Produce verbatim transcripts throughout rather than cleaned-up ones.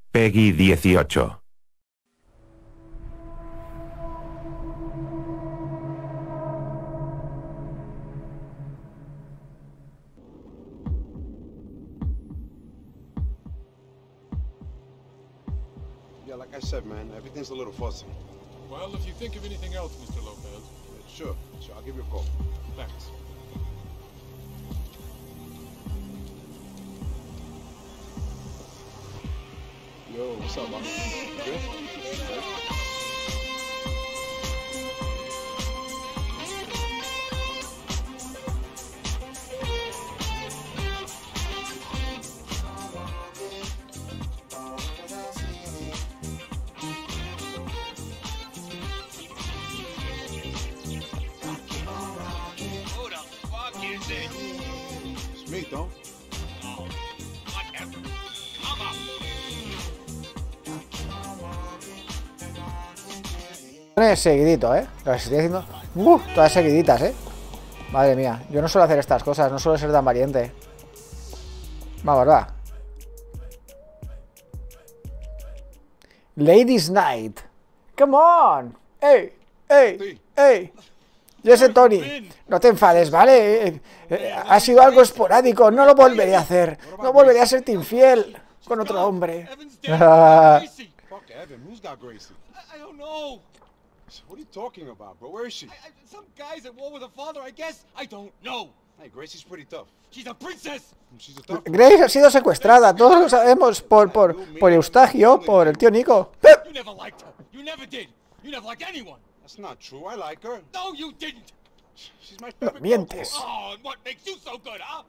Peggy dieciocho. Yeah, like I said, man, everything's a little fuzzy. Well, if you think of anything else, Mister Lopez. Yeah, sure, sure, I'll give you a call. Thanks. Yo, what's up, man? Good? Who the fuck is it? It's me, don't? Oh, whatever. Come on. Seguidito, ¿eh? Lo estoy haciendo... ¡Uh! Todas seguiditas, ¿eh? Madre mía, yo no suelo hacer estas cosas, no suelo ser tan valiente. Vamos, va. Ladies Night. Come on. ¡Ey! ¡Ey! ¡Ey! Yo sé, Tony. No te enfades, ¿vale? Eh, eh, ha sido algo esporádico, no lo volveré a hacer. No volveré a serte infiel con otro hombre. Fuck Evan, who's got Gracie? I, I don't know. What are you talking about, bro? Where is she? I, I, some guy's at war with her father, I guess. I don't know. Hey, Gracie's pretty tough. She's a princess. She's a tough. Grace ha sido secuestrada, todos lo sabemos, por, por, por Eustagio, por el tío Nico. You never liked her. You never did. You never liked anyone. That's not true. I like her. No, you didn't. She's my No favorite. mientes. Oh, and what makes you so good, huh?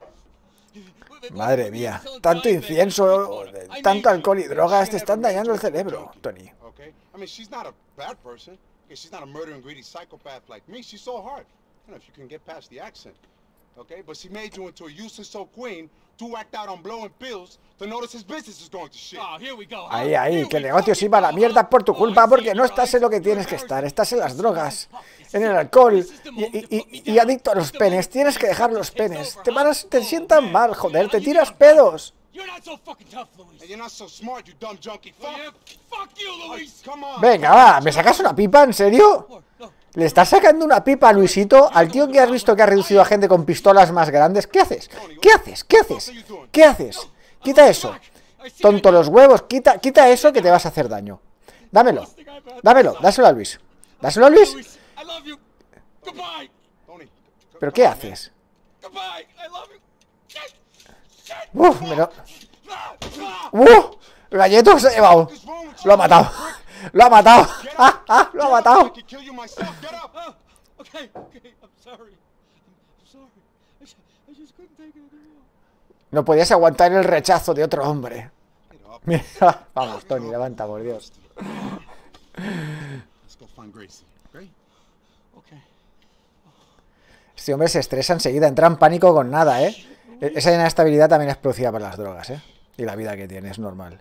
Madre mía, tanto incienso, tanto alcohol y drogas te están dañando el cerebro, Tony. Okay? I mean, she's not a bad person. Okay, she's not a murdering, greedy psychopath like me. She's so hard. I don't know if you can get past the accent. Okay? But she made you into a useless old queen to act out on blowing pills to notice his business is going to shit. Oh, here we go. huh? Ahí, ahí, Here que el we negocio go. se iba a la mierda por tu culpa porque no estás en lo que tienes que estar, estás en las drogas, en el alcohol y, y, y, y adicto a los penes. Tienes que dejar los penes, te, van a- te sientan mal, joder, te tiras pedos. You're not so fucking tough, Luis. And you're not so smart, you dumb junkie. Well, Fuck. yeah, fuck you, Luis. Come on. Venga, va, ¿me sacas una pipa? ¿En serio? No. ¿Le estás sacando una pipa a Luisito? Al tío que has visto que ha reducido a gente con pistolas más grandes. ¿Qué haces? ¿Qué haces? ¿Qué haces? ¿Qué haces? Quita eso. Tonto los huevos, quita, quita eso que te vas a hacer daño. Dámelo. Dámelo, dáselo a Luis. Dáselo a Luis. Luis, I love you. Goodbye. Tony. ¿Pero qué haces? Goodbye. I love you. Shit. Shit. Uf, me lo... Ah, ah. ¡Uh! Galleto se ha llevado. Lo ha matado. Lo ha matado. ¡Ah, ah! Lo ha I matado. can kill you myself. Get up. Oh, okay, okay. I'm sorry. I'm sorry. I just, I just couldn't take it anymore. No podías aguantar el rechazo de otro hombre. Mira, vamos, Tony, levanta, por Dios. Let's go find Gracie. Okay? Okay. Este hombre se estresa enseguida, entra en pánico con nada, ¿eh? E- Esa inestabilidad también es producida por las drogas, ¿eh? Y la vida que tiene, es normal.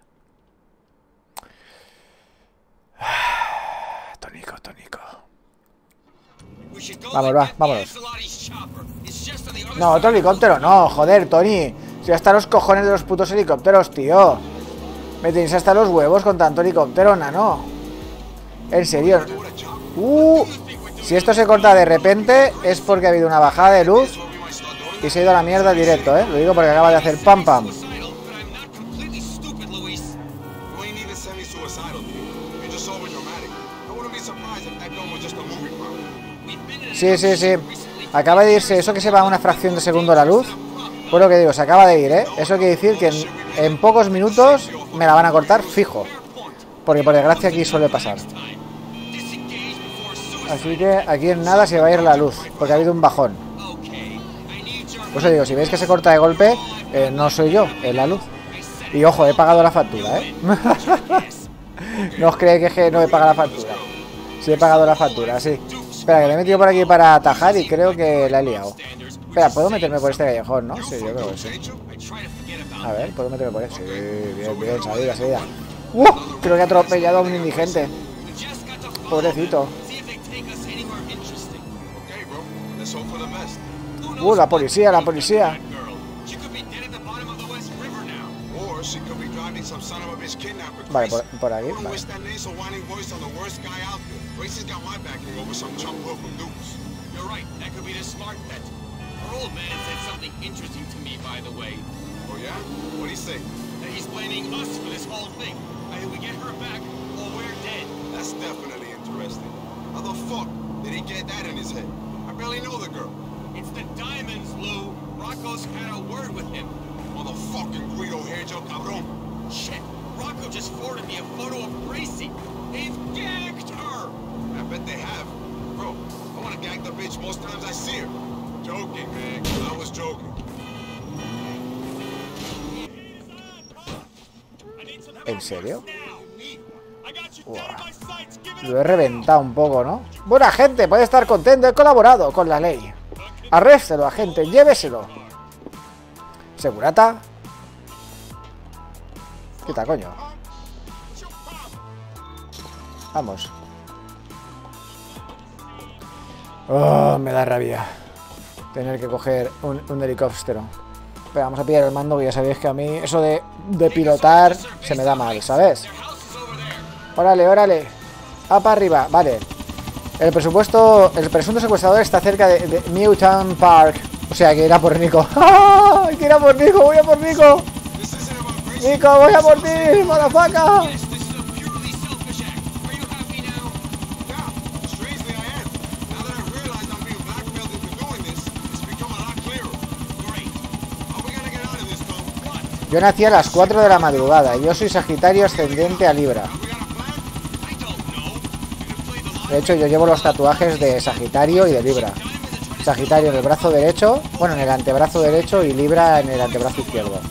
Tónico, tónico. We should go Vamos, and va, get vámonos. Ancelotti's chopper. It's just on the other No, side. otro helicóptero, no, joder, Tony. Si hasta los cojones de los putos helicópteros, tío. Me tenéis hasta los huevos con tanto helicóptero, nano. En serio. Uh, si esto se corta de repente es porque ha habido una bajada de luz y se ha ido a la mierda directo, ¿eh? Lo digo porque acaba de hacer pam pam. But I'm not completely stupid, Luis. You ain't even semi-suicidal, dude. You're just overdramatic. I wouldn't be surprised if that gun was just a movie prop. We've been in Sí, sí, sí. Acaba de irse, eso que se va a una fracción de segundo la luz. Pues lo que digo, se acaba de ir, ¿eh? Eso quiere decir que en, en pocos minutos me la van a cortar fijo. Porque por desgracia aquí suele pasar. Así que aquí en nada se va a ir la luz, porque ha habido un bajón. Pues os digo, si veis que se corta de golpe, eh, no soy yo, es la luz. Y ojo, he pagado la factura, ¿eh? No os creéis que no he pagado la factura. Sí he pagado la factura, sí. Espera, que me he metido por aquí para atajar y creo que la he liado. Espera, ¿puedo meterme por este callejón, no? Sí, yo creo que sí. A ver, ¿puedo meterme por este? Sí, bien, bien, salida, salida. ¡Uh! Creo que he atropellado a un indigente. Pobrecito. Okay, bro. Let's hope for the best. ¡Uh, la policía, la policía! Or Or she could be driving some son of a bitch kidnapper. Vale, por, por aquí. I don't Vale. wish that nasal whining voice on the worst guy out there. Gracie's got my backing over some chump hook from Dukes. You're right. That could be the smart bet. Our old man said something interesting to me, by the way. Oh yeah? What'd he say? That he's blaming us for this whole thing. Either we get her back or we're dead. That's definitely interesting. How the fuck did he get that in his head? I barely know the girl. It's the diamonds, Lou. Rocco's had a word with him. Motherfucking Guido here, Joe Cabron. Shit. Rocco just forwarded me a photo of Gracie. They've gagged her. I bet they have. Bro, I wanna gag the bitch most times I see her. Joking, man. I was joking. ¿En serio? Uah. Lo he reventado un poco, ¿no? Buena gente, puede estar contento, he colaborado con la ley. Arréstelo, agente, lléveselo. Segurata. Quita, coño. Vamos. Oh, me da rabia tener que coger un, un helicóptero. Pero vamos a pillar el mando, que ya sabéis que a mí eso de, de pilotar se me da mal, ¿sabes? Órale, órale. Ah, para arriba, vale. El presupuesto, el presunto secuestrador está cerca de, de Newtown Park. O sea, que irá por Nico. ¡Ah! Que irá por Nico, voy a por Nico. Nico, voy a por ti, motherfucker. Yo nací a las cuatro de la madrugada. Yo soy Sagitario ascendente a Libra. De hecho, yo llevo los tatuajes de Sagitario y de Libra. Sagitario en el brazo derecho, bueno, en el antebrazo derecho, y Libra en el antebrazo izquierdo.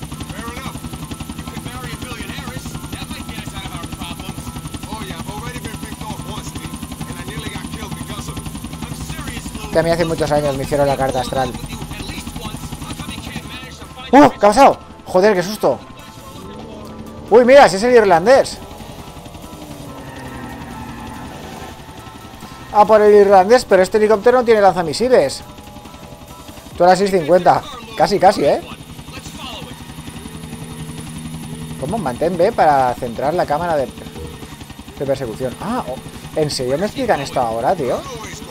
Que a mí hace muchos años me hicieron la carta astral. ¡Uh! ¿Qué ha pasado? Joder, qué susto. Uy, mira, ese es el irlandés. Ah, por el irlandés, pero este helicóptero no tiene lanzamisiles. Tú a las seis cincuenta. Casi, casi, ¿eh? ¿Cómo? Mantén B para centrar la cámara de, de persecución. Ah, oh, ¿en serio me explican esto ahora, tío?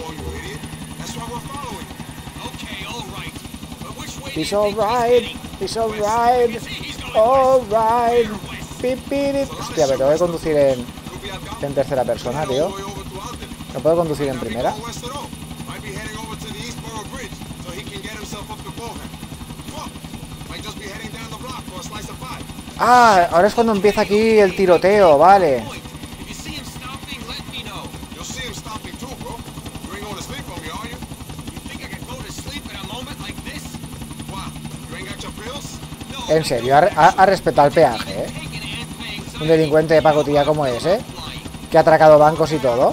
It's alright, it's alright, alright. Hostia, pero tengo que conducir en, en tercera persona, tío. ¿No puedo conducir en primera? Ah, ahora es cuando empieza aquí el tiroteo, vale. En serio, ha, ha, ha respetado el peaje, ¿eh? Un delincuente de pacotilla como ese, que ha atracado bancos y todo.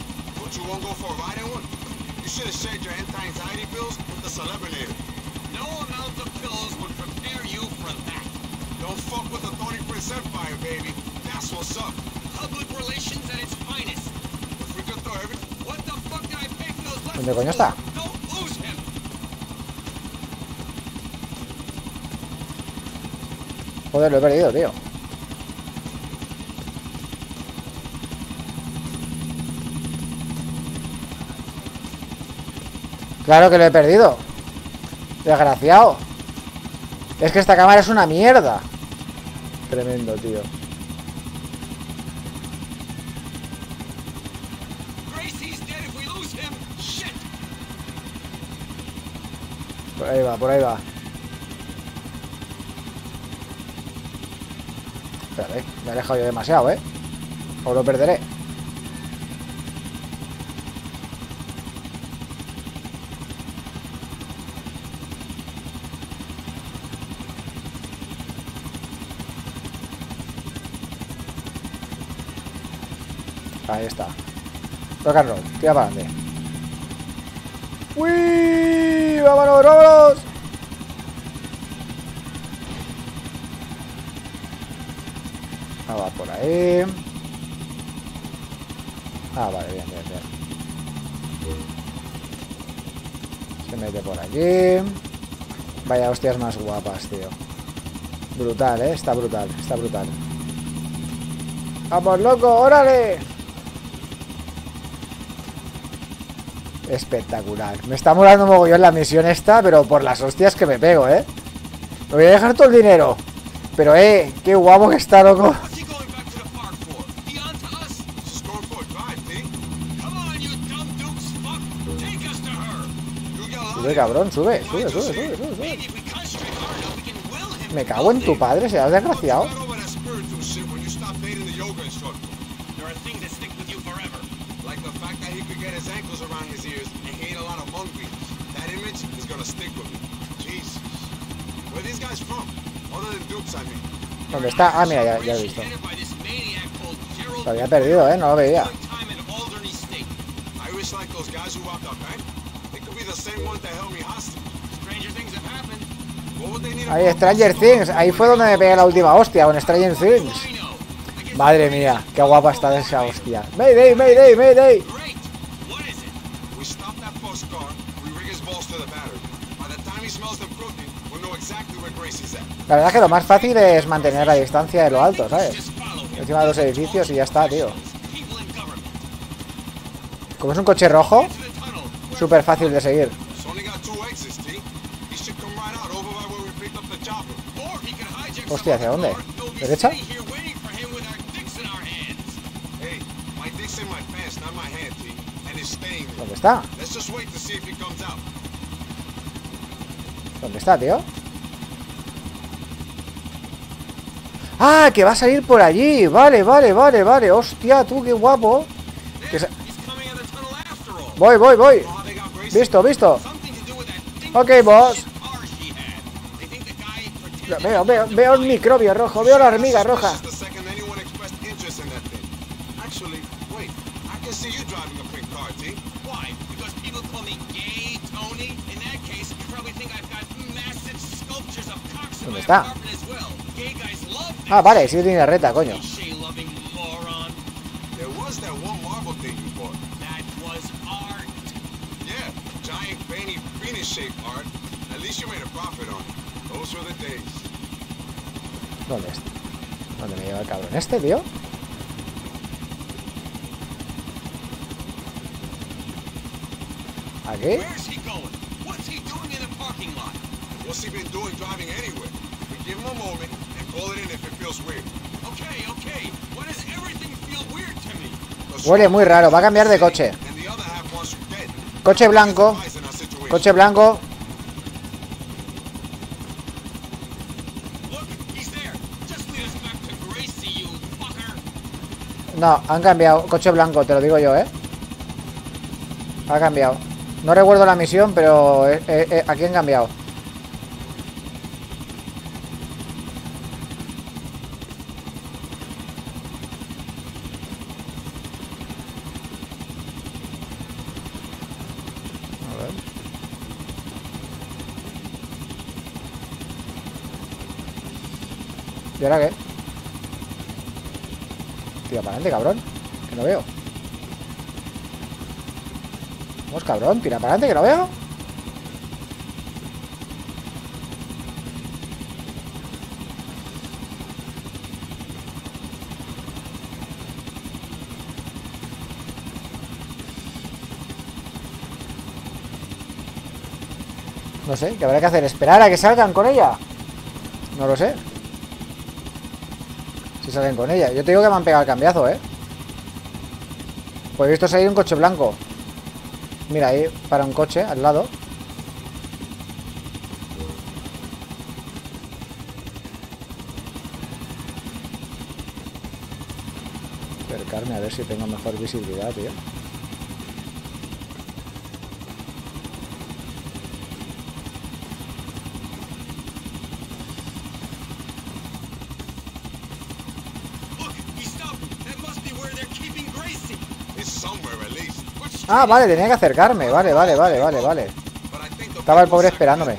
¿Dónde coño está? Joder, lo he perdido, tío. Claro que lo he perdido. Desgraciado. Es que esta cámara es una mierda. Tremendo, tío. Por ahí va, por ahí va. Espérate, me he alejado yo demasiado, ¿eh? O lo perderé. Ahí está. Rock and roll, tira para adelante. ¡Uy! ¡Vámonos, vámonos! Ah, va por ahí. Ah, vale, bien, bien, bien. Se mete por aquí. Vaya hostias más guapas, tío. Brutal, eh. Está brutal, está brutal. ¡Vamos, loco! ¡Órale! Espectacular. Me está molando mogollón la misión esta, pero por las hostias que me pego, eh. Me voy a dejar todo el dinero. Pero, eh, qué guapo que está, loco. Sube, cabrón, sube, sube, sube, sube, sube, sube. Me cago en tu padre, se has desgraciado. ¿Dónde está? Ah, mira, ya, ya lo he visto. Lo había perdido, eh, no lo veía. Ahí, Stranger Things. Ahí fue donde me pegué la última hostia, con Stranger Things. Madre mía, qué guapa está esa hostia. Mayday, Mayday, Mayday. La verdad es que lo más fácil es mantener la distancia de lo alto, ¿sabes? Encima de los edificios y ya está, tío. Como es un coche rojo, súper fácil de seguir. Hostia, ¿hacia dónde? ¿Derecha? ¿Dónde está? ¿Dónde está, tío? ¡Ah! Que va a salir por allí. Vale, vale, vale, vale. Hostia, tú, qué guapo. Que sa... Voy, voy, voy. Visto, visto. Ok, boss. Veo, veo, veo el microbio rojo. Veo la hormiga roja. ¿Dónde está? Ah, vale, sí tiene reta, coño. ¿Dónde está? ¿Dónde me lleva el cabrón este, tío? ¿Aquí? Huele muy raro, va a cambiar de coche. Coche blanco. Coche blanco. No, han cambiado. Coche blanco, te lo digo yo, ¿eh? Ha cambiado. No recuerdo la misión, pero eh, eh, aquí han cambiado. ¿Y ahora qué? Tira para adelante, cabrón. Que no veo. Vamos, cabrón. Tira para adelante, que no veo. No sé, ¿qué habrá que hacer? ¿Esperar a que salgan con ella? No lo sé. Si salen con ella. Yo te digo que me han pegado el cambiazo, ¿eh? Pues he visto salir un coche blanco. Mira, ahí para un coche al lado. Acercarme a ver si tengo mejor visibilidad, tío. Ah, vale, tenía que acercarme. Vale, vale, vale, vale, vale. Estaba el pobre esperándome.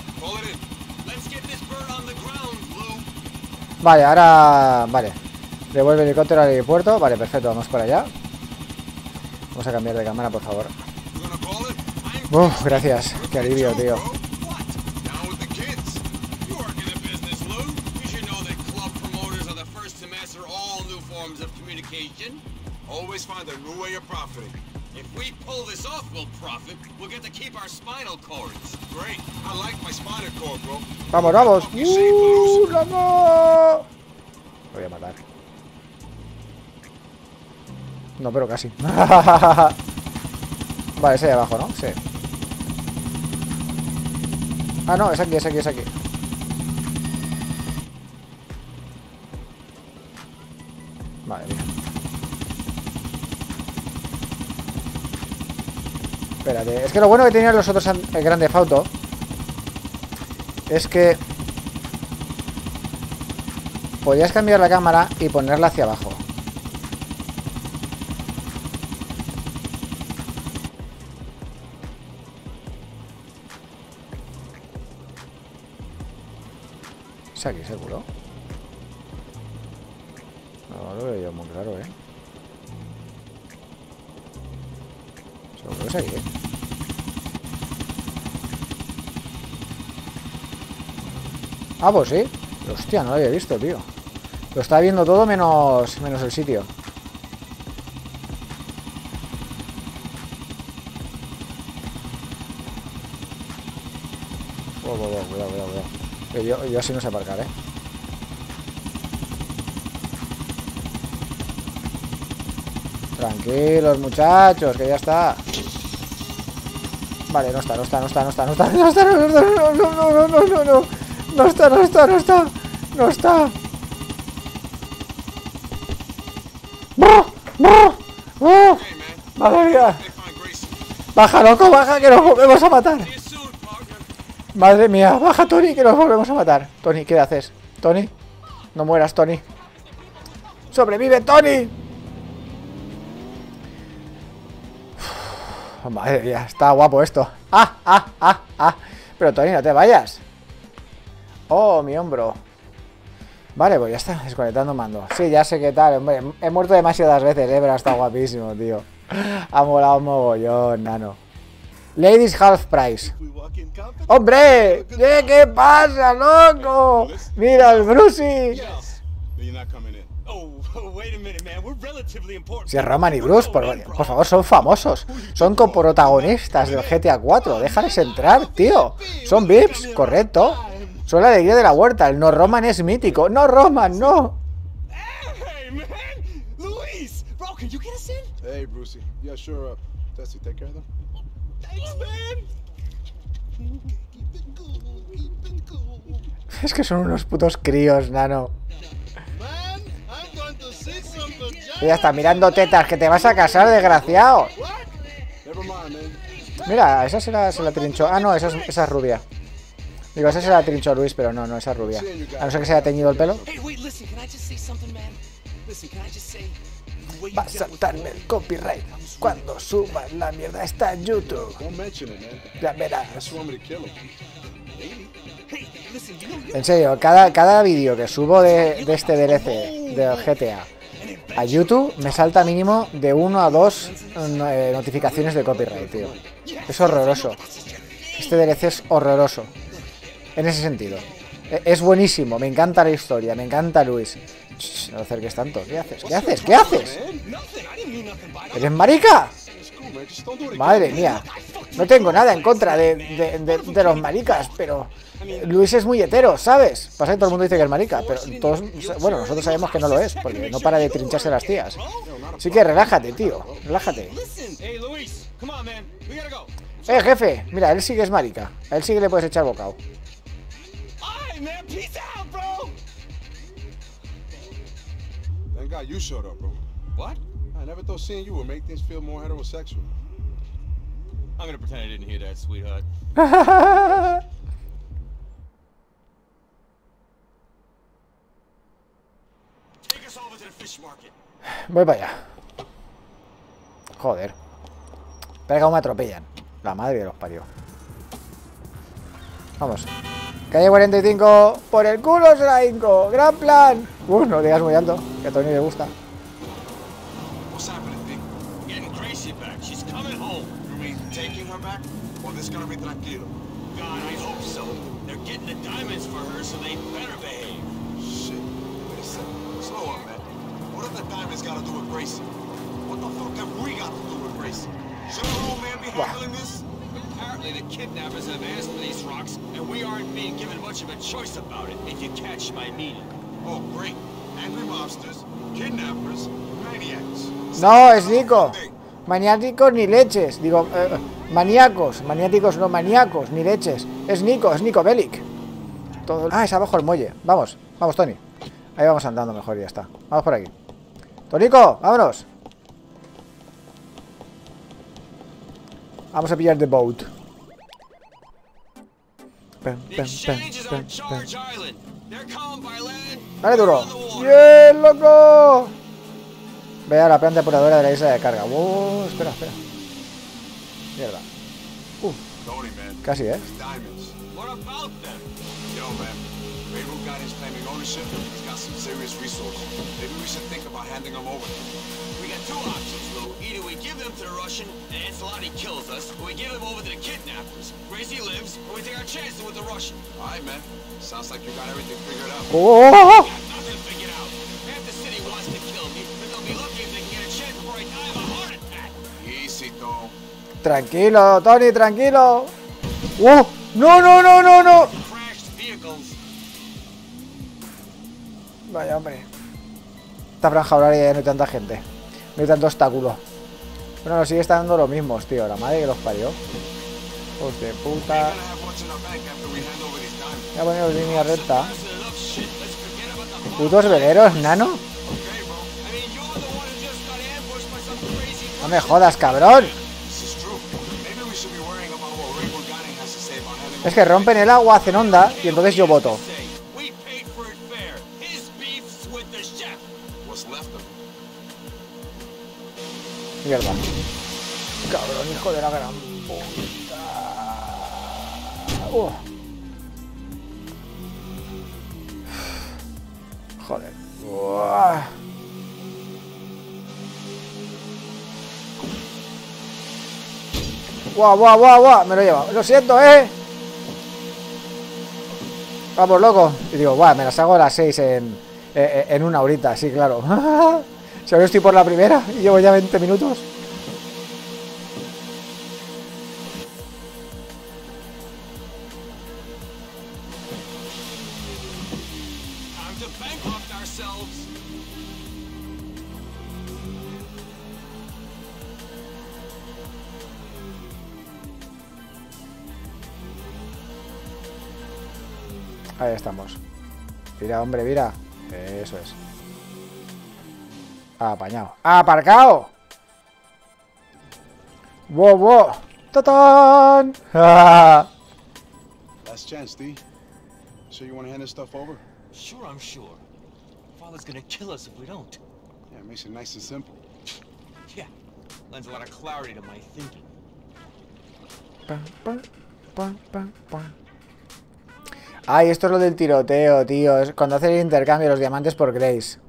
Vale, ahora... Vale. Devuelve el helicóptero al aeropuerto. Vale, perfecto, vamos para allá. Vamos a cambiar de cámara, por favor. Uf, gracias. Qué alivio, tío. Always find a new way of profiting. If we pull this off, we'll profit. We'll get to keep our spinal cords. Great. I like my spinal cord, bro. Vamos, vamos. Uh, vamos. Lo voy a matar. No, pero casi. Vale, ese de abajo, ¿no? Sí. Ah, no, es aquí, es aquí, es aquí. Vale, mira. Espérate, es que lo bueno que tenían los otros el Grand Theft Auto es que podías cambiar la cámara y ponerla hacia abajo. ¿Es aquí seguro? No, lo veo yo muy claro, ¿eh? Seguro que es aquí, ¿eh? Ah, pues sí. Hostia, no lo había visto, tío. Lo estaba viendo todo menos, menos el sitio. Oh, oh, oh, cuidado, cuidado, cuidado. Yo, yo así no sé aparcar, ¿eh? Tranquilos, muchachos, que ya está. Vale, no está, no está, no está, no está, no está, no está, no está, no, no, no, no, no, no, no está, no está, no está, no está. ¡Brr! ¡Brr! ¡Brr! Madre mía. Baja, loco, baja, que nos volvemos a matar. Madre mía, baja, Tony, que nos volvemos a matar. Tony, ¿qué haces? Tony, no mueras, Tony. ¡Sobrevive, Tony! Madre mía, está guapo esto. ¡Ah, ah, ah, ah! Pero Tony, no te vayas. Oh, mi hombro. Vale, pues ya está, desconectando mando. Sí, ya sé qué tal, hombre. He muerto demasiadas veces, eh, pero está guapísimo, tío. Ha molado un mogollón, nano. Ladies Half Price. ¡Hombre! ¿Qué, qué pasa, loco? Mira el Brucey. Si es Roman y Bruce, por, por favor, son famosos. Son coprotagonistas del G T A cuatro. Déjales entrar, tío. Son V I Ps, correcto. Son la alegría de la huerta. El no Roman es mítico. No Roman, no. Hey, man! Luis! Bro, can you get us in? Hey, Brucey. Yeah, sure. Uh, Tessie, take care of them. Thanks, man! Keep it cool, keep it cool. Es que son unos putos críos, nano. Man, I'm going to see some vagina. Ya está, mirando tetas, que te vas a casar, desgraciado. Never mind, man. Mira, esa se la, se la trinchó. Ah, no, esa es, esa es rubia. Digo, esa se la trinchó Luis, pero no, no, esa es rubia. A no ser que se haya teñido el pelo. Hey, wait, listen, can I just say something, man? Listen, can I just say... Va a saltarme el copyright cuando suba la mierda esta en YouTube. Don't mention it, man. Ya verás. That's want me to kill him. Hey, listen, you know... En serio, cada, cada vídeo que subo de, de este D L C del G T A a YouTube me salta mínimo de uno a dos eh, notificaciones de copyright, tío. Es horroroso. Este D L C es horroroso. En ese sentido. Es buenísimo, me encanta la historia, me encanta Luis. Shh, no acerques tanto. ¿Qué haces? ¿Qué haces? ¿Qué haces? ¿Eres marica? Madre mía. No tengo nada en contra de, de, de, de los maricas, pero Luis es muy hetero, ¿sabes? Pasa que todo el mundo dice que es marica, pero todos, bueno, nosotros sabemos que no lo es, porque no para de trincharse las tías. Así que relájate, tío, relájate. Eh, jefe, mira, él sí que es marica. A él sí que le puedes echar bocado. Thank God you showed up, bro. What? I never thought seeing you would make things feel more heterosexual. I'm gonna pretend I didn't hear that, sweetheart. Take us over to the fish market. Voy para allá. Joder. Espera que me atropellan. La madre de los parió. Vamos. Calle cuarenta y cinco. Por el culo se la hinco. Gran plan. Uh, no digas muy alto. Que a Tony le gusta. What's happening, Vic? Getting Gracie back. She's coming home. You mean taking her back? Or this gonna be tranquilo? God, I hope so. They're getting the diamonds for her, so they better behave. Shit. Wait a second. Slow up, man. What have the diamonds got to do with Gracie? Buah. Apparently the kidnappers have asked for these rocks, and we aren't being given much of a choice about it, if you catch my meaning. Oh, great. Angry mobsters, kidnappers, maniacs. No, es Nico. Maniáticos ni leches. Digo, eh, maníacos. Maniáticos no maníacos, ni leches. Es Nico, es Nico Bellic. Todo... Ah, es abajo el muelle. Vamos, vamos, Tony. Ahí vamos andando mejor y ya está. Vamos por aquí. Tonico, vámonos. Vamos a pillar the boat. Pem, pem, pem, pem, pem. Dale duro. ¡Bien, loco! Vea la planta depuradora de la isla de carga. ¡Wow! Espera, espera. Mierda. Uh, casi, ¿eh? Either we give them to the Russian and Ancelotti kills us, or we give them over to the kidnappers. Gracie lives, or we take our chances with the Russian. All right, man. Sounds like you got everything figured out. ¡Oh! I got nothing figured out. Half the city wants to kill me, but they'll be lucky if they can get a chance before I die of a heart attack. Easy, though. Tranquilo, Tony, tranquilo. ¡Uh! ¡No, no, no, no, no! Crashed vehicles. Vaya, hombre. Esta franja horaria ya no hay tanta gente. No hay tanto obstáculo. Bueno, nos sigue estando lo mismo, tío. La madre que los parió. Hostia puta. Voy a poner línea recta. Putos veleros, nano. No me jodas, cabrón. Es que rompen el agua, hacen onda y entonces yo voto. Mierda. Cabrón, hijo de la gran puta. Uh. Joder. Uah. Guau, guau, guau, guau. Me lo he llevado. Lo siento, eh. Vamos, loco. Y digo, guau, me las hago a las seis en, en, en una horita. Sí, claro. Si ahora estoy por la primera y llevo ya veinte minutos. Ahí estamos. Mira, hombre, mira. Eso es. Ah, apañado. ¡Ah, aparcado! ¡Wow, wow! ¡Tatán! ¡Ah! Last chance, D. So you want to hand this stuff over? Sure, I'm sure. Father's gonna kill us if we don't. Yeah, it makes it nice and simple. Yeah, lends a lot of clarity to my thinking. Pam, pam, pam, pam, pam. Ay, esto es lo del tiroteo, tío. Es cuando hacen el intercambio de los diamantes por Grace.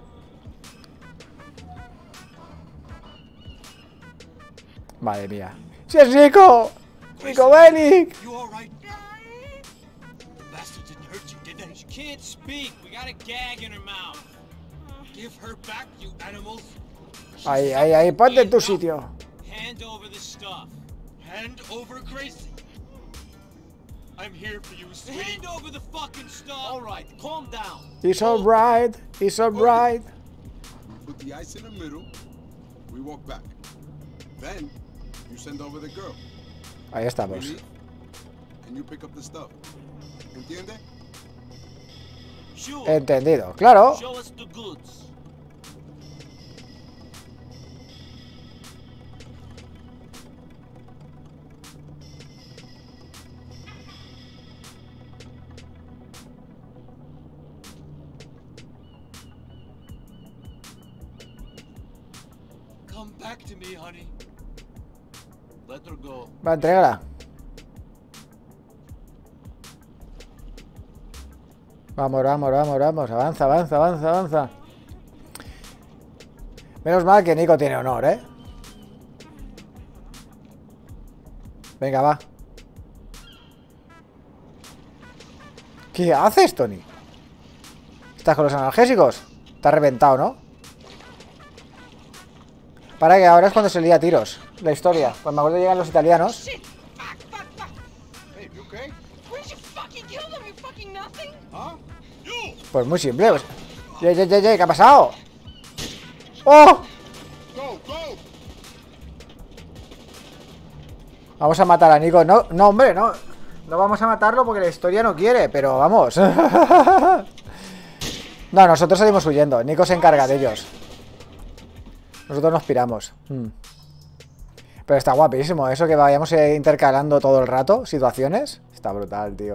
Madre mía. ¡Sí es Nico! ¡Nico Bellic! Ahí, ahí, ahí, ponte en tu sitio. I'm here for you, sweetie. Hand over the fucking stuff. All right, calm down. It's all right. It's all right. We put the ice in the middle. We walk back. Then you send over the girl. Ahí estamos. And you pick up the stuff. ¿Entiende? Sure. Entendido, claro. Show us the goods. Come back to me, honey. Let her go. Va, entrégala. Vamos, vamos, vamos, vamos. Avanza, avanza, avanza, avanza. Menos mal que Nico tiene honor, ¿eh? Venga, va. ¿Qué haces, Tony? ¿Estás con los analgésicos? Está reventado, ¿no? Para que ahora es cuando se lía a tiros. La historia. Cuando me acuerdo llegan los italianos. Hey, you okay? Huh? Pues muy simple. Pues... Ye, ye, ye, ye, ¿qué ha pasado? ¡Oh! Go, go. Vamos a matar a Nico. No, no, hombre, no. No vamos a matarlo porque la historia no quiere, pero vamos. No, nosotros salimos huyendo. Nico se encarga de ellos. Nosotros nos piramos. Hmm. Pero está guapísimo. Eso que vayamos intercalando todo el rato situaciones. Está brutal, tío.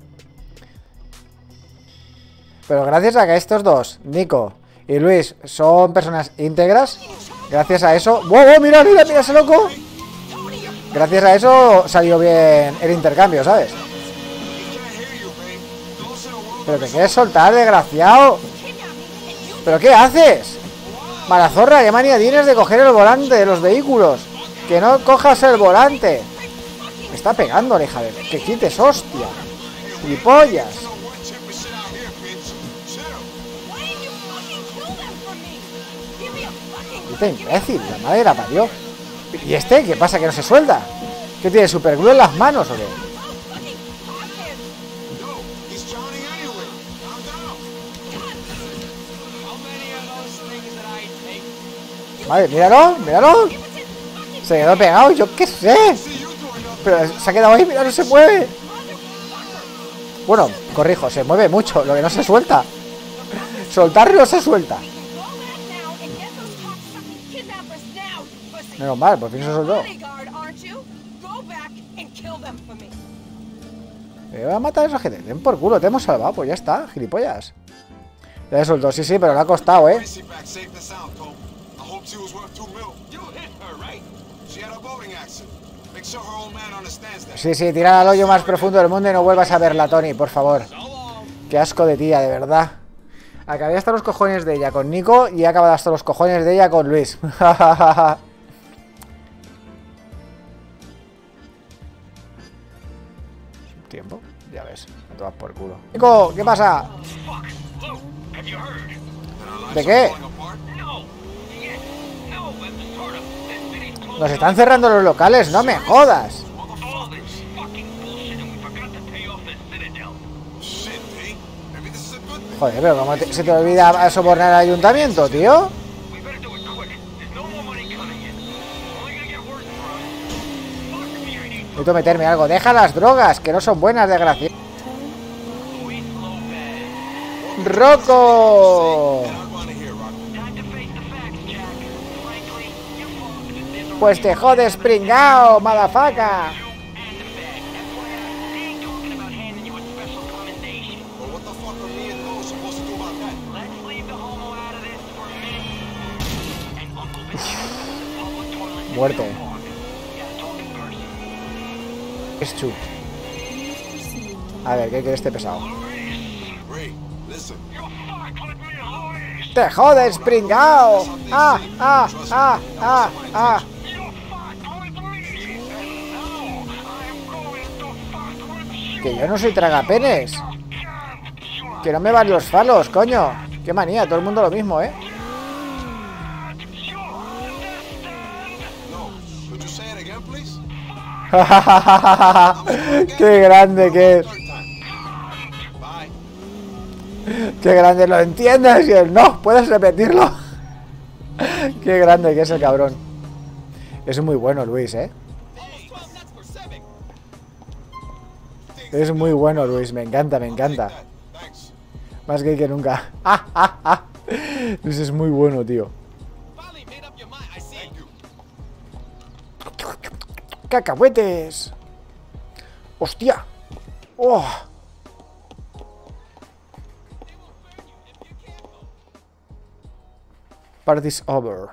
Pero gracias a que estos dos, Nico y Luis, son personas íntegras, gracias a eso... ¡Wow, wow! ¡Mira, mira, mira ese loco! Gracias a eso salió bien el intercambio, ¿sabes? Pero te quieres soltar, desgraciado. ¿Pero qué haces? Mala zorra, qué manía tienes de coger el volante de los vehículos. Que no cojas el volante. Me está pegando, la hija de... Que quites, hostia. ¡Gilipollas! Este imbécil, la madre la parió. ¿Y este? ¿Qué pasa? ¿Que no se suelta? ¿Qué tiene, superglue en las manos o qué? Vale, míralo, míralo. Se quedó pegado, yo qué sé. Pero se ha quedado ahí, mira, no se mueve. Bueno, corrijo, se mueve mucho, lo que no se suelta. Soltarlo se suelta. Menos mal, por fin se soltó. Me voy a matar a esa gente. Ten por culo, te hemos salvado, pues ya está, gilipollas. Ya se soltó, sí, sí, pero le ha costado, eh. Sí, sí, tira al hoyo más profundo del mundo y no vuelvas a verla, Tony, por favor. Qué asco de tía, de verdad. Acabé hasta los cojones de ella con Nico y he acabado hasta los cojones de ella con Luis. Tiempo, ya ves, me tomas por culo. Nico, ¿qué pasa? ¿De qué? Nos están cerrando los locales, no me jodas. Joder, pero ¿cómo te, se te olvida sobornar al ayuntamiento, tío? Necesito meterme algo. Deja las drogas, que no son buenas, desgracia. ¡Rocco! Pues te jodes, pringao, madafaca. Muerte. Es chu. A ver, ¿qué quiere este pesado? ¡Te jodes, pringao! ¡Ah, ah, ah, ah, ah! Que yo no soy tragapenes. Que no me van los falos, coño. Qué manía, todo el mundo lo mismo, ¿eh? Qué grande que es. Qué grande, lo entiendes y él no, puedes repetirlo. Qué grande que es el cabrón. Es muy bueno, Luis, ¿eh? Es muy bueno, Luis, me encanta, me encanta. Más gay que nunca. ¡Ah, ah, ah! Luis es muy bueno, tío. ¡Cacahuetes! ¡Hostia! ¡Oh! Party's over.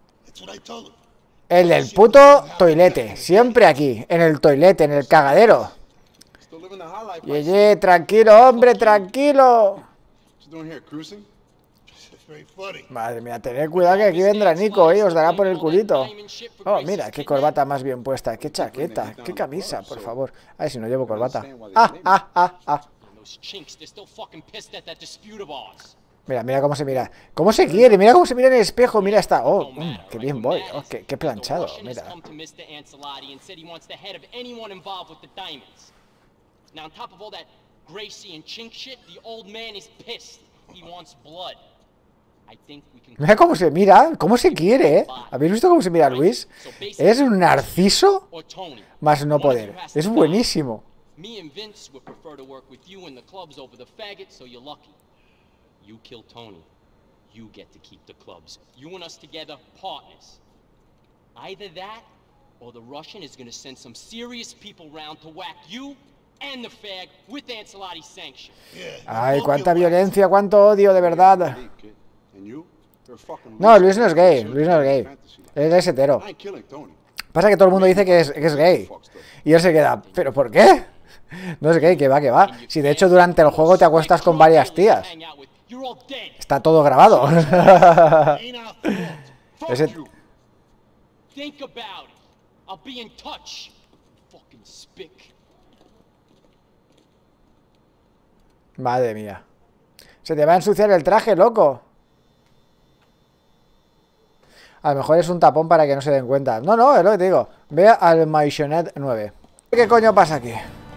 El del puto toilete. Siempre aquí. En el toilete, en el cagadero. Yeye, tranquilo, hombre, tranquilo. Madre mía, tened cuidado que aquí vendrá Nico, ¿eh? Os dará por el culito. Oh, mira, qué corbata más bien puesta. Qué chaqueta, qué camisa, por favor. Ay, si no llevo corbata. Ah, ah, ah, ah. Mira, mira cómo se mira. ¿Cómo se quiere? Mira cómo se mira en el espejo. Mira esta. Oh, mm, qué bien voy. Oh, qué, qué planchado. Mira. Mira cómo se mira. ¿Cómo se quiere, eh? ¿Habéis visto cómo se mira Luis? Es un narciso más no poder. Es buenísimo. You kill Tony, you get to keep the clubs. You and us together, partners. Either that, or the Russian is gonna send some serious people round to whack you and the fag with Ancelotti's sanction. Ay, cuánta violencia, cuánto odio, de verdad. No, Luis no es gay, Luis no es gay. Él es hetero. Pasa que todo el mundo dice que es, que es gay. Y él se queda, ¿pero por qué? No es gay, que va, que va. Si de hecho durante el juego te acuestas con varias tías. Está todo grabado. Ese... Madre mía. Se te va a ensuciar el traje, loco. A lo mejor es un tapón para que no se den cuenta. No, no, es lo que te digo. Ve al Maisonette nueve. ¿Qué coño pasa aquí?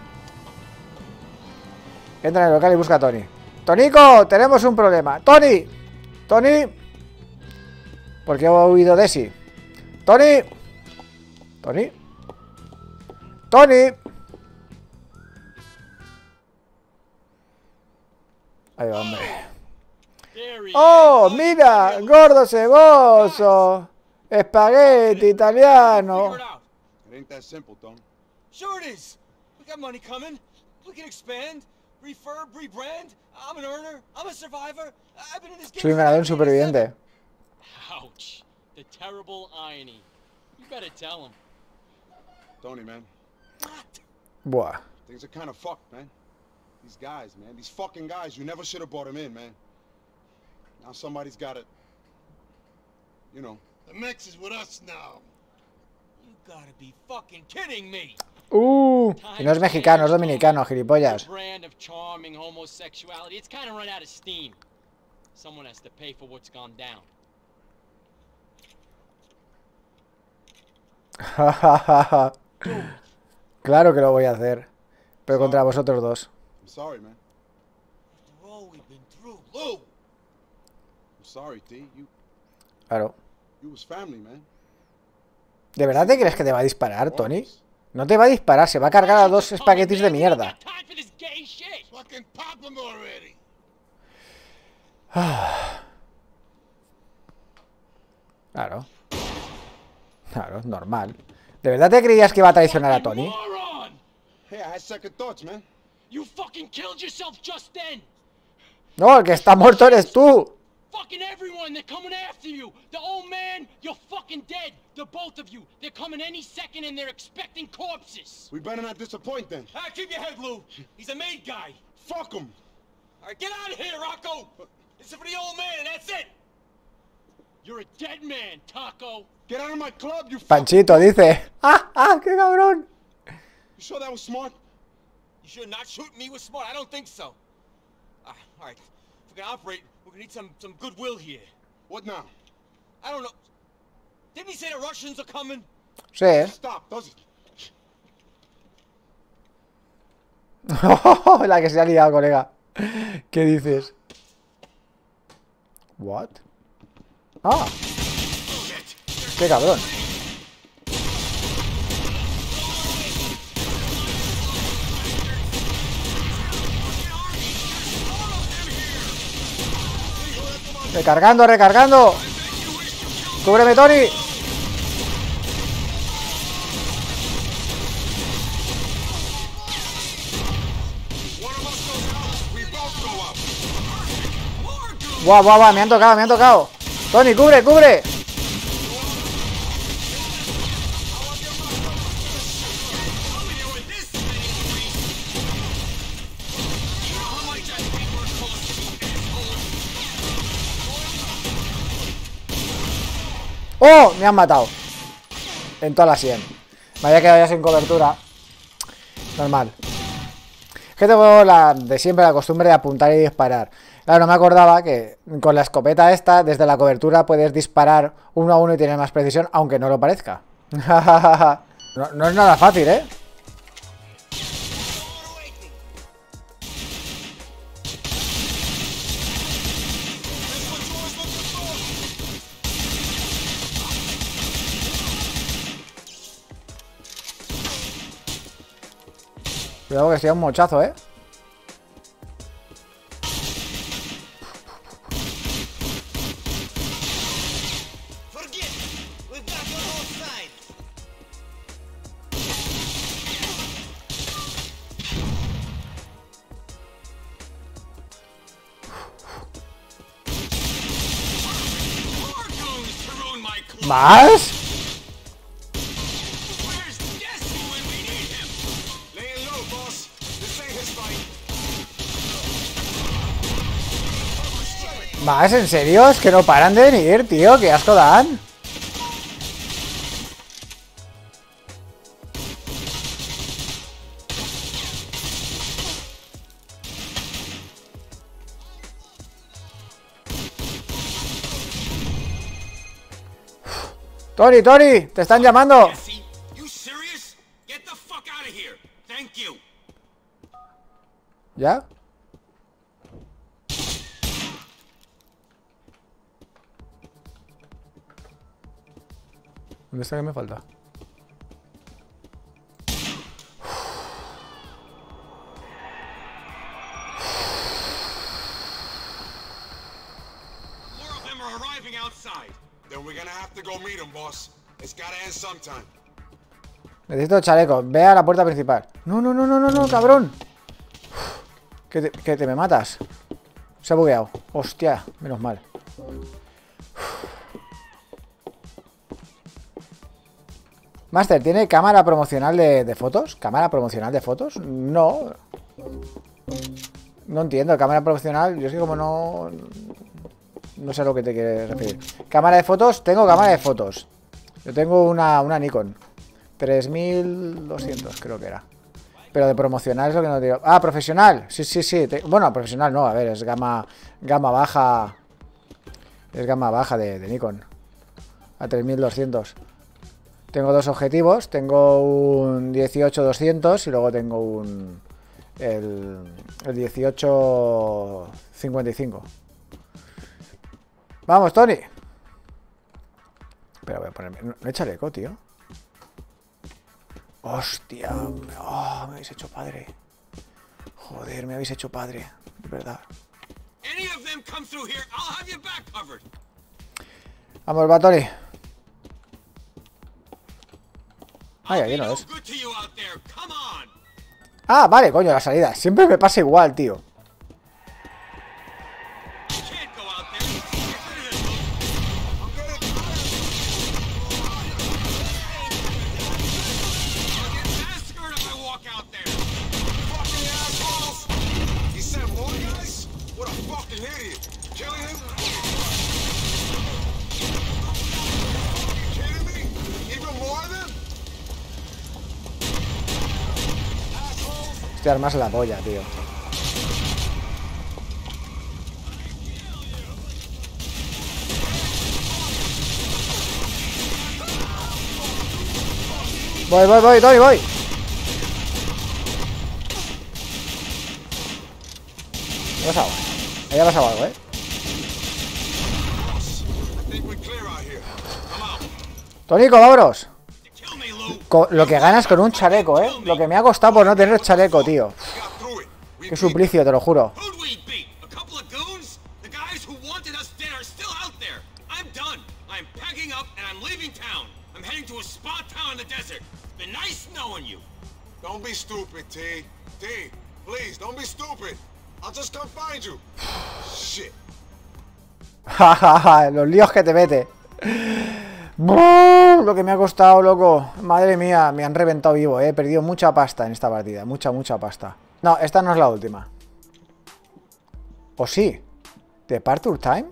Entra en el local y busca a Tony. ¡Tonico! Tenemos un problema. ¡Tony! ¡Tony! ¿Por qué he oído Desi? ¡Tony! ¿Tony? ¡Tony! Ahí va, hombre. ¡Oh, mira! ¡Gordo ceboso! Espagueti italiano. Soy un ganador superviviente. Ouch. The terrible irony. You better tell him. Tony, man. Buah. Things are kind of fucked, man. These guys, man. These fucking guys. You never should have brought them in, man. Now somebody's got it. You know. The Mex is with us now. You gotta be fucking kidding me. Uh, y no es mexicano, es dominicano, gilipollas. Claro que lo voy a hacer, pero contra vosotros dos. Claro. ¿De verdad te crees que te va a disparar, Tony? No te va a disparar, se va a cargar a dos espaguetis de mierda. Claro. Claro, normal. ¿De verdad te creías que iba a traicionar a Tony? No, el que está muerto eres tú. Fucking everyone, they're coming after you. The old man, you're fucking dead. The both of you, they're coming any second and they're expecting corpses. We better not disappoint them. Ah, keep your head, Lou. He's a made guy. Fuck him. All right, get out of here, Rocco. This is for the old man, and that's it. You're a dead man, Taco. Get out of my club, you. Panchito dice. Ah, ah, qué cabrón. You sure that was smart? You sure not shooting me was smart? I don't think so. Uh, all right, if we're gonna operate, we're gonna need some some goodwill here. What now? I don't know. Didn't he say the Russians are coming? Sí. Stop, does it? La que se ha liado, colega. ¿Qué dices? What? Ah. Qué cabrón. Recargando, recargando. Cúbreme, Tony. Guau, guau, guau, me han tocado, me han tocado. Tony, cubre, cubre. ¡Oh! Me han matado. En toda la sien. Me había quedado ya sin cobertura. Normal. Es que tengo la de siempre la costumbre de apuntar y disparar. Claro, no me acordaba que con la escopeta esta, desde la cobertura puedes disparar uno a uno y tener más precisión, aunque no lo parezca. no, no es nada fácil, ¿eh? Cuidado que sea un mochazo, ¿eh? ¿Más? ¿Más? ¿En serio? Es que no paran de venir, tío. ¡Qué asco dan! Tony, Tony, te están llamando. ¿Ya? ¿Dónde está que me falta? Necesito chaleco. Ve a la puerta principal. No, no, no, no, no, no, cabrón. Que te, que te me matas. Se ha bugueado. Hostia, menos mal. Master, ¿tiene cámara promocional de, de fotos? ¿Cámara promocional de fotos? No. No entiendo. Cámara promocional, yo es que como no... No sé a lo que te quieres referir. Cámara de fotos, tengo cámara de fotos. Yo tengo una, una Nikon tres mil doscientos creo que era. Pero de promocional es lo que no digo. Ah, profesional. Sí, sí, sí. Te... Bueno, profesional no, a ver, es gama gama baja. Es gama baja de, de Nikon. A tres mil doscientos. Tengo dos objetivos. Tengo un dieciocho doscientos y luego tengo un... El, el dieciocho cincuenta y cinco. Vamos, Tony. Espera, voy a ponerme... No, no he chaleco, tío. Hostia. Oh, me habéis hecho padre. Joder, me habéis hecho padre. De verdad. Vamos, va, Tony. Ay, aquí no es. Ah, vale, coño, la salida. Siempre me pasa igual, tío. Estoy armas la polla, tío. Voy, voy, voy, Tony, voy. ¿Qué ha pasado? Ahí ha pasado algo, ¿eh? Tónico, vámonos. Lo que ganas con un chaleco, ¿eh? Lo que me ha costado por no tener chaleco, tío. Qué suplicio, te lo juro. Jajaja, los líos que te mete. ¡Bum! Lo que me ha costado, loco. Madre mía, me han reventado vivo, eh. He perdido mucha pasta en esta partida. Mucha, mucha pasta. No, esta no es la última. ¿O sí? ¿Departure Time?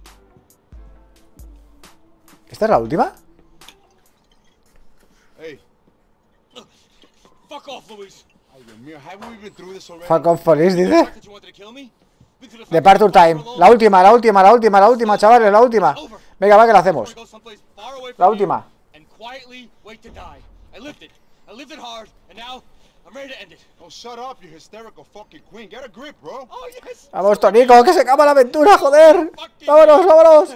¿Esta es la última? Hey. Fuck off, Luis. Ay, Dios mío, haven't we been through this already? Fuck off, Luis, dice. Departure time. La última, la última, la última, la última, chavales, la última. Venga, va que la hacemos. La última. Vamos, Tonico, que se acaba la aventura, joder. Vámonos, vámonos.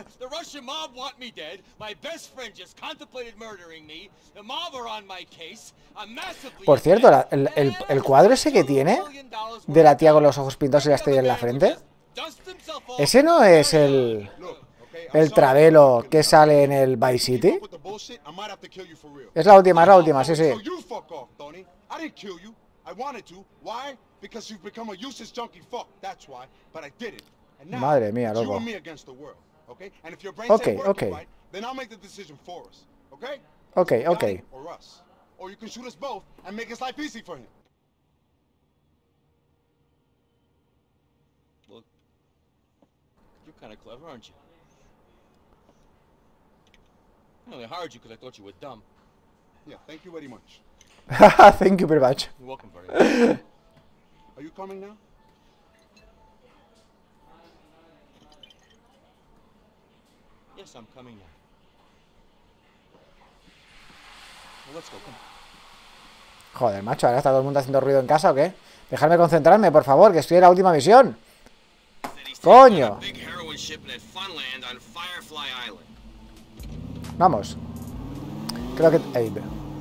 Por cierto, la, el, el, el cuadro ese que tiene de la tía con los ojos pintados y la estrella en la frente, ese no es el el Travelo que sale en el Vice City. Es la última, es la última, sí, sí. Madre mía, loco. Ok, ok. Ok, ok. Or you can shoot us both and make his life easy for him. Look, you're kind of clever, aren't you? I only hired you because I thought you were dumb. Yeah, thank you very much. Thank you very much. You're welcome very much. Are you coming now? Yes, I'm coming now. Well, let's go, come on. Joder, macho, ¿ahora está todo el mundo haciendo ruido en casa o qué? Dejadme concentrarme, por favor, que estoy en la última misión. ¡Coño! Vamos. Creo que... Ahí.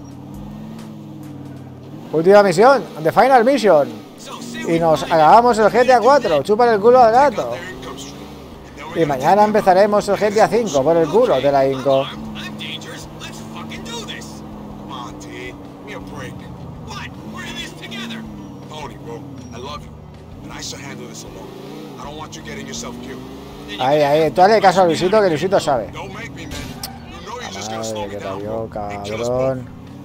Última misión, The Final Mission. Y nos acabamos el G T A cuatro, chúpale el culo al gato. Y mañana empezaremos el G T A cinco, por el culo de la Inco. Ahí, ahí, tú hazle caso a Luisito, que Luisito sabe. Madre que parió, cabrón.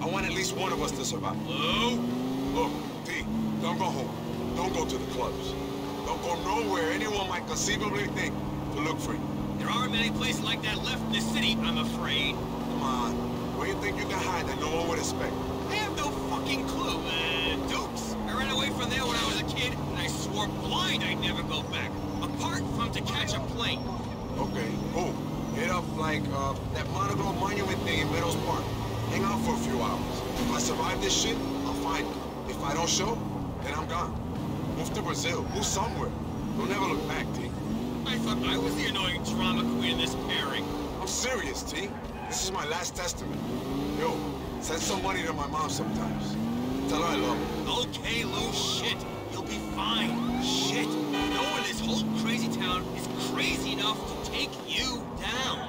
Blind, I'd never go back. Apart from to catch a plane. Okay, cool. Hit up like uh, that Monaco monument thing in Meadows Park. Hang out for a few hours. If I survive this shit, I'll find you. If I don't show, then I'm gone. Move to Brazil. Move somewhere. Don't ever look back, T. I thought I was the annoying drama queen in this pairing. I'm serious, T. This is my last testament. Yo, send some money to my mom sometimes. Tell her I love her. Okay, Lou, shit. You'll be fine. Shit. No one in this whole crazy town is crazy enough to take you down.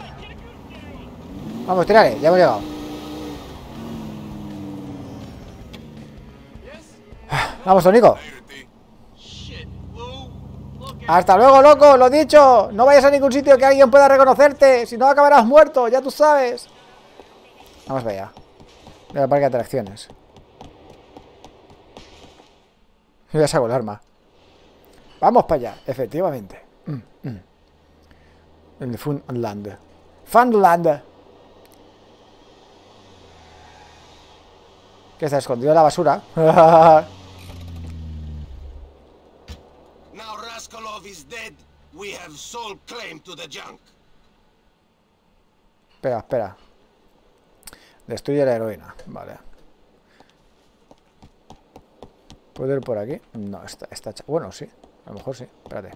Vamos, tirale, ya hemos llegado. Vamos, Tonico. Hasta luego, loco, lo dicho. No vayas a ningún sitio que alguien pueda reconocerte. Si no, acabarás muerto, ya tú sabes. Vamos para allá. Del parque de atracciones. Yo ya saco el arma. Vamos para allá, efectivamente. Mm, mm. El Funland. Funland. Que está escondido en la basura. Now Raskolov is dead. We have sole claim to the junk. Espera, espera. Destruye la heroína. Vale. ¿Puedo ir por aquí? No, está, está... Bueno, sí. A lo mejor sí. Espérate.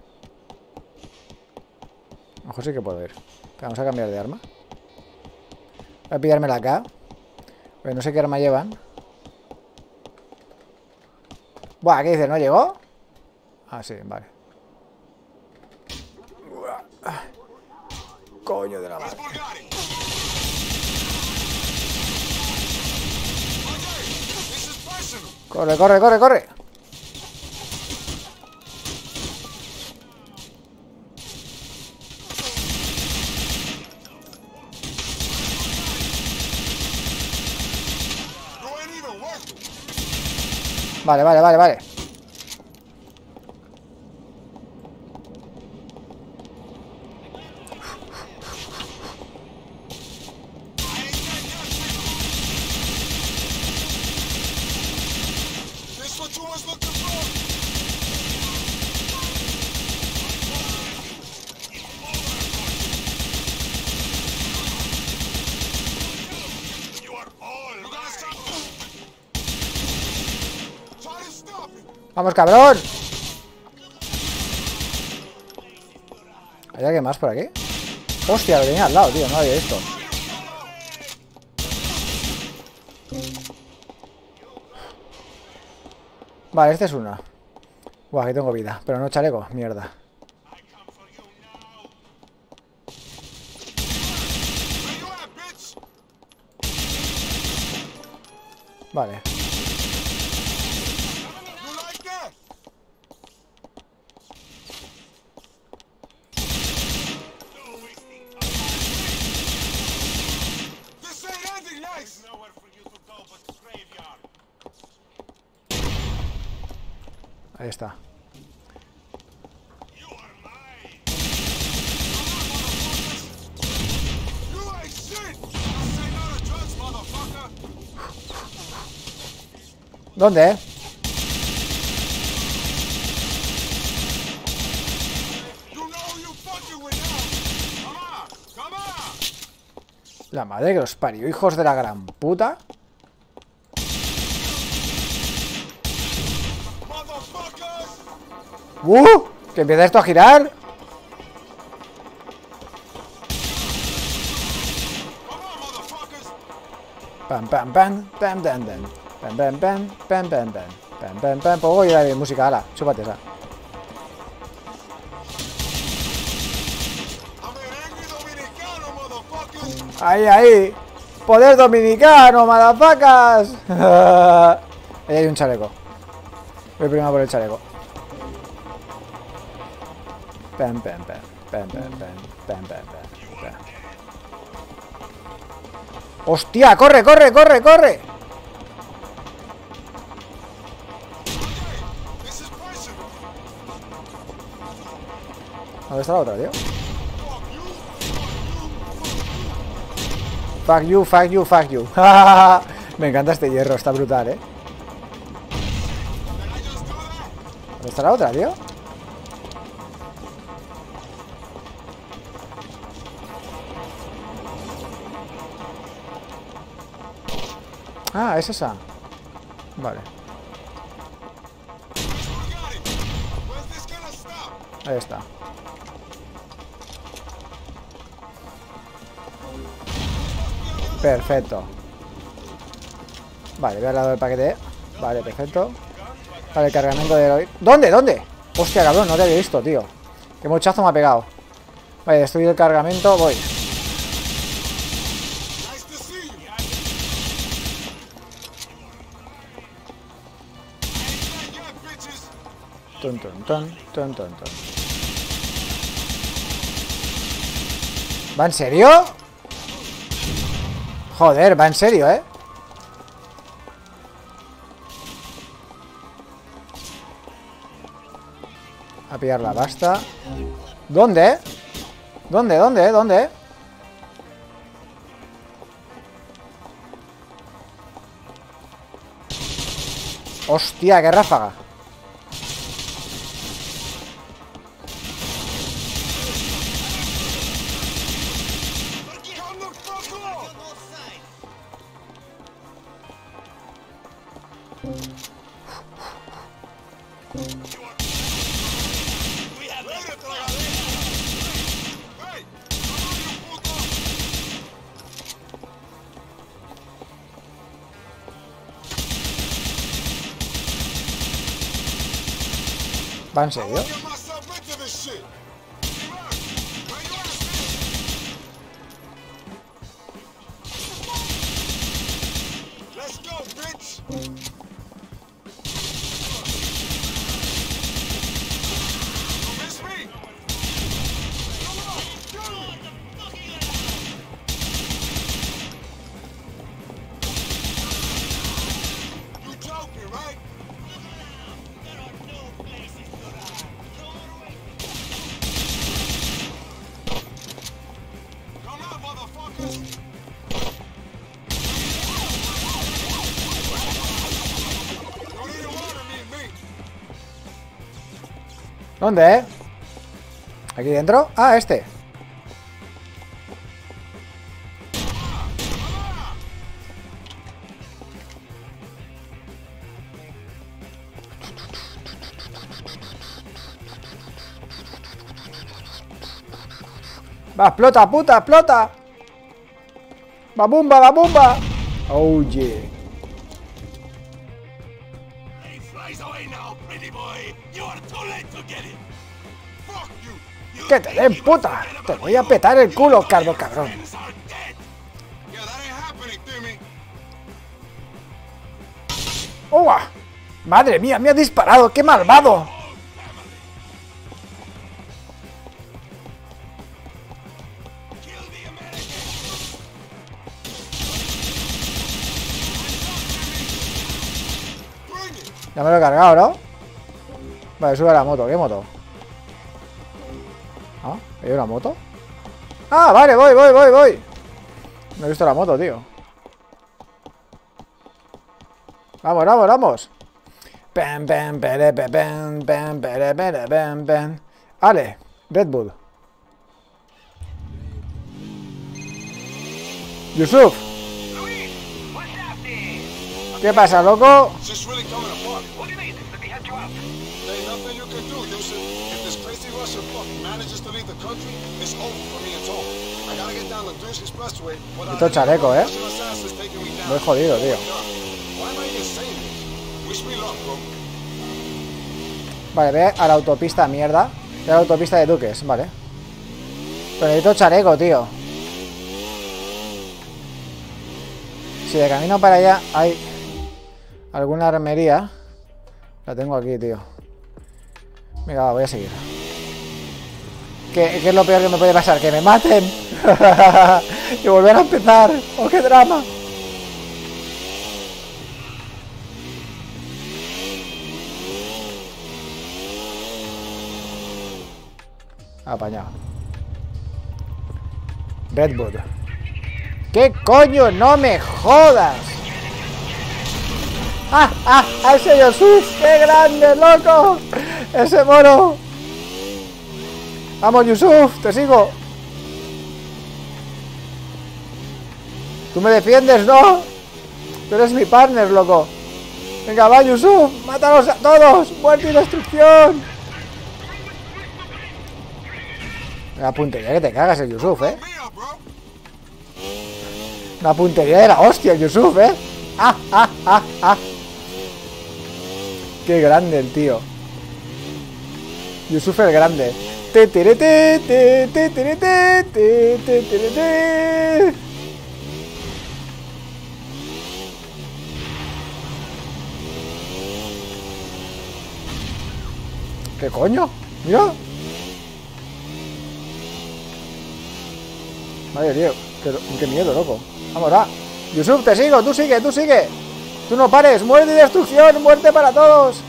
A lo mejor sí que puedo ir. Vamos a cambiar de arma. Voy a pillármela acá. Pues no sé qué arma llevan. Buah, ¿qué dice? ¿No llegó? Ah, sí, vale. Coño de la madre. Corre, corre, corre, corre. Vale, vale, vale, vale. ¡Vamos, cabrón! ¿Hay alguien más por aquí? Hostia, lo tenía al lado, tío. No lo había visto. Vale, este es una. Buah, aquí tengo vida. Pero no chaleco. Mierda. Vale. Ahí está. ¿Dónde? La madre que los parió, hijos de la gran puta. ¡Uh! Que empieza esto a girar. Pam, pam, pam, pam, pam, pam. Pam, pam, pam, pam, pam, pam. Pam, pam, pam. Pues voy a ir a música, ala, chúpate esa. Ahí, ahí. Poder dominicano, madafacas. Ahí hay un chaleco. Voy primero por el chaleco. Pam, pam, pam. Pam, pam, pam. Pam, pam, pam. ¡Hostia! ¡Corre, corre, corre, corre! ¿Dónde está la otra, tío? Fuck you, fuck you, fuck you. Me encanta este hierro, está brutal, ¿eh? ¿Dónde está la otra, tío? Ah, es esa. Vale. Ahí está. Perfecto. Vale, voy al lado del paquete. Vale, perfecto. Vale, el cargamento de héroe. ¿Dónde? ¿Dónde? Hostia, cabrón, no te había visto, tío. Qué mochazo me ha pegado. Vale, destruir el cargamento, voy. Ton, ton, ton, ton, ton, ton. ¿Va en serio? Joder, va en serio, ¿eh? A pillar la pasta. ¿Dónde? ¿Dónde? ¿Dónde? ¿Dónde? Hostia, qué ráfaga. ¿Va en serio? ¿Dónde, eh? ¿Aquí dentro? Ah, este. Va, explota, puta, explota. Va, bumba, va, bumba. Oh, yeah. Que te den, puta. Te voy a petar el culo, cardo cabrón. ¡Oh! ¡Madre mía! ¡Me ha disparado! ¡Qué malvado! Ya me lo he cargado, ¿no? Vale, sube a la moto. ¿Qué moto? ¿Ah? ¿Hay una moto? ¡Ah! Vale, voy, voy, voy, voy. No he visto la moto, tío. Vamos, vamos, vamos. Pen, pen, pere, pe, pen, pen, pere, pere, pen, pen. Vale, Red Bull. Yusuf. ¿Qué pasa, loco? Esto es chaleco, ¿eh? Muy jodido, tío. Vale, ve a la autopista, mierda. Ve a la autopista de Duques, vale. Pero necesito chaleco, tío. Si de camino para allá hay alguna armería, la tengo aquí, tío. Venga, va, voy a seguir. ¿Qué, ¿Qué es lo peor que me puede pasar? ¡Que me maten! Y volver a empezar. ¡Oh, qué drama! Apañado. Redwood. ¿Qué coño? ¡No me jodas! ¡Ah, ah! ¡Ah, ese Yusuf! ¡Qué grande, loco! ¡Ese mono! ¡Vamos, Yusuf! ¡Te sigo! ¿Tú me defiendes, no? Tú eres mi partner, loco. Venga, va, Yusuf. ¡Mátalos a todos! ¡Muerte y destrucción! Una puntería que te cagas el Yusuf, ¿eh? Una puntería de la hostia el Yusuf, ¿eh? ¡Ah, ah, ah, ah! ¡Qué grande el tío! Yusuf el grande. Te tere te te te tere te te te tere te. ¿Qué coño? Mira. Madre tío, qué, qué miedo, loco. Vamos, va. Yusuf, te sigo, tú sigue, tú sigue. Tú no pares, muerte y destrucción, muerte para todos.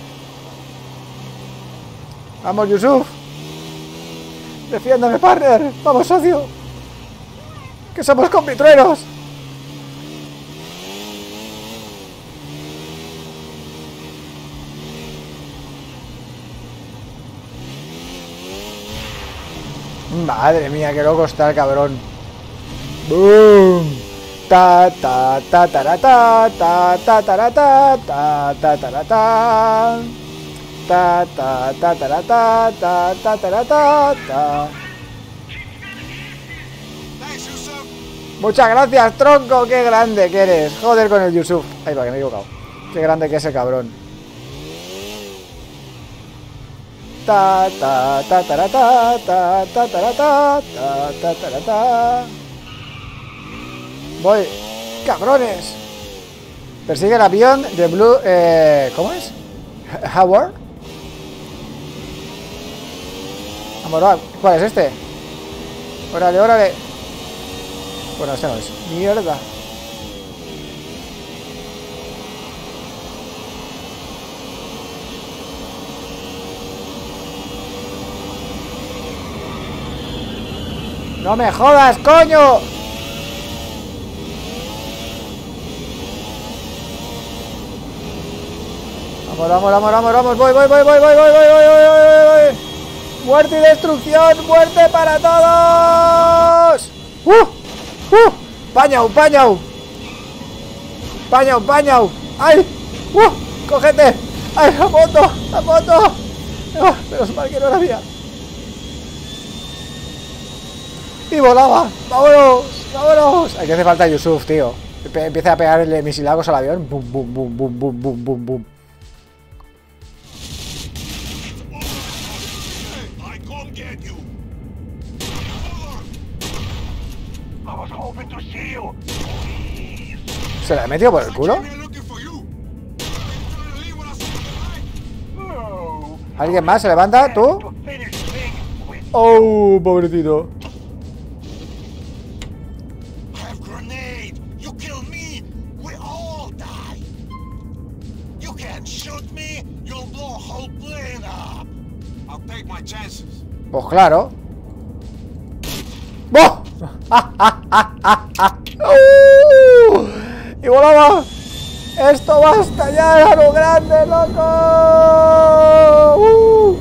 Vamos, Yusuf. Defiéndame, partner. Vamos, socio. Que somos compitruenos. Madre mía, qué loco está el cabrón. Boom. Ta ta ta ta ta ta ta ta ta ta ta ta ta ta. Ta ta ta ta ta ta ta ta ta ta ta. Muchas gracias, tronco, qué grande que eres. Joder con el Yusuf. Ahí va, que me he equivocado. Qué grande que es ese cabrón. Ta ta ta ta ta ta ta ta ta ta ta ta ta. Voy, cabrones. Persigue el avión de Blue. Eh, ¿Cómo es? Howard. Vamos, ¿cuál es este? Órale, órale. Bueno, este no es. Mierda. ¡No me jodas, coño! Vamos, vamos, vamos, vamos, vamos. Voy, voy, voy, voy, voy, voy, voy, voy, voy, voy. ¡Muerte y destrucción! ¡Muerte para todos! ¡Uh! ¡Uh! ¡Pañau, pañau! ¡Pañau, pañau! ¡Ay! ¡Uh! ¡Cógete! ¡Ay, la moto! ¡La moto! ¡Oh, menos mal que no la había! Y volaba. ¡Vámonos! ¡Vámonos! Aquí hace falta Yusuf, tío. Empieza a pegarle misilagos al avión. Bum, bum, bum, bum, bum, bum, bum, bum. ¿Se la he metido por el culo? ¿Alguien más se levanta? ¿Tú? ¡Oh, pobrecito! Pues claro. ¡Oh! ¡Uh! ¡Y volaba! ¡Esto va a estallar a lo grande, loco! ¡Uh!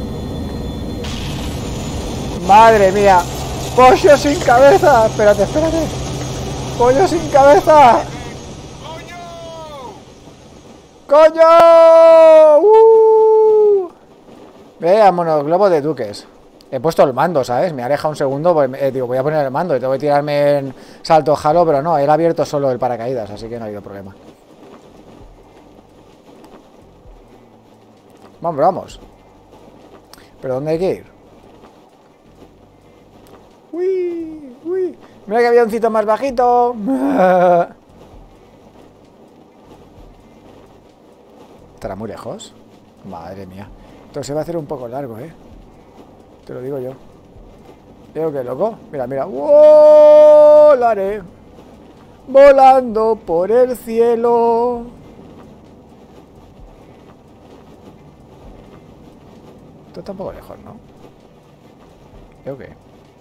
¡Madre mía! ¡Pollo sin cabeza! Espérate, espérate. ¡Pollo sin cabeza! ¡Coño! ¡Uh! Veamos, globo de duques. He puesto el mando, ¿sabes? Me aleja un segundo, pues, eh, digo, voy a poner el mando y tengo que tirarme en salto jalo, pero no, él ha abierto solo el paracaídas, así que no ha habido problema. Vamos, vamos. ¿Pero dónde hay que ir? Uy, uy. Mira que avioncito más bajito. ¿Estará muy lejos? Madre mía. Esto se va a hacer un poco largo, ¿eh? Te lo digo yo. Digo que loco. Mira, mira. Volaré. Volando por el cielo. Esto está un poco lejos, ¿no? Creo que.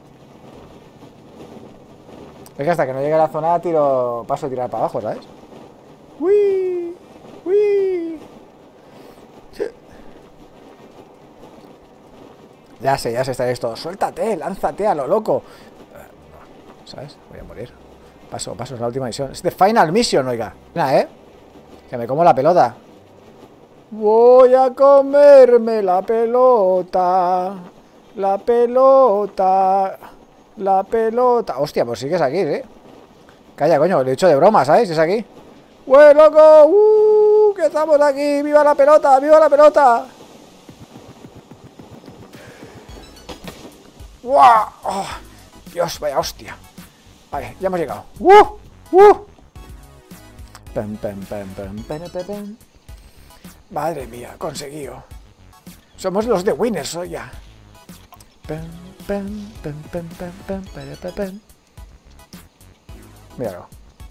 Es que hasta que no llegue a la zona tiro. Paso a tirar para abajo, ¿sabes? ¡Uy! ¡Uy! Ya sé, ya sé, está esto. Suéltate, lánzate a lo loco. ¿Sabes? Voy a morir. Paso, paso, es la última misión. Es de Final Mission, oiga. Mira, ¿eh? Que me como la pelota. Voy a comerme la pelota. La pelota. La pelota. Hostia, pues sigues aquí, ¿eh? Calla, coño, lo he dicho de broma, ¿sabes? Es aquí. ¡Güey, loco! ¡Uh! ¡Que estamos aquí! ¡Viva la pelota! ¡Viva la pelota! ¡Wow! Oh, Dios, vaya hostia. Vale, ya hemos llegado. ¡Uh! ¡Uh! Pam, pam, pam, pam, pam, pam, pam. Madre mía, conseguido. Somos los de Winners hoy ya. Pam, pam, pam, pam, pam, pam, pam, pam, pam. Míralo.